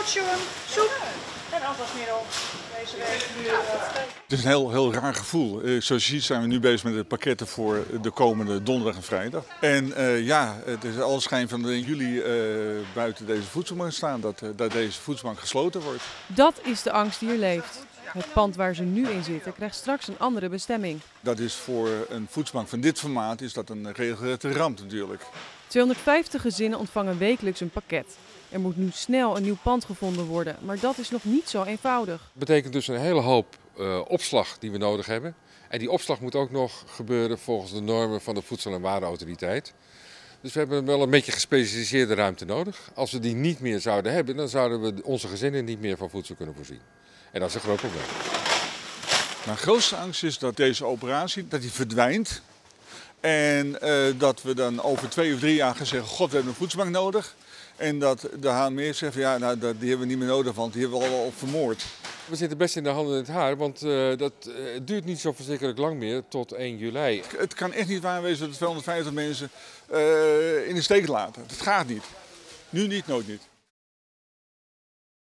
Goedjoen, soep en afwasmiddel deze week. Het is een heel raar gevoel. Zoals je ziet zijn we nu bezig met de pakketten voor de komende donderdag en vrijdag. En het is alle schijn van dat jullie buiten deze voedselbank staan, dat deze voedselbank gesloten wordt. Dat is de angst die er leeft. Het pand waar ze nu in zitten krijgt straks een andere bestemming. Dat is voor een voedselbank van dit formaat is dat een regelrechte ramp natuurlijk. 250 gezinnen ontvangen wekelijks een pakket. Er moet nu snel een nieuw pand gevonden worden, maar dat is nog niet zo eenvoudig. Dat betekent dus een hele hoop opslag die we nodig hebben. En die opslag moet ook nog gebeuren volgens de normen van de Voedsel- en Warenautoriteit. Dus we hebben wel een beetje gespecialiseerde ruimte nodig. Als we die niet meer zouden hebben, dan zouden we onze gezinnen niet meer van voedsel kunnen voorzien. En dat is een groot probleem. Mijn grootste angst is dat deze operatie die verdwijnt. En dat we dan over 2 of 3 jaar gaan zeggen, god, we hebben een voedselbank nodig. En dat de HME zegt, die hebben we niet meer nodig, want die hebben we al vermoord. We zitten best in de handen in het haar, want dat duurt niet zo verschrikkelijk lang meer, tot 1 juli. Het kan echt niet waar wezen dat 250 mensen in de steek laten. Dat gaat niet. Nu niet, nooit niet.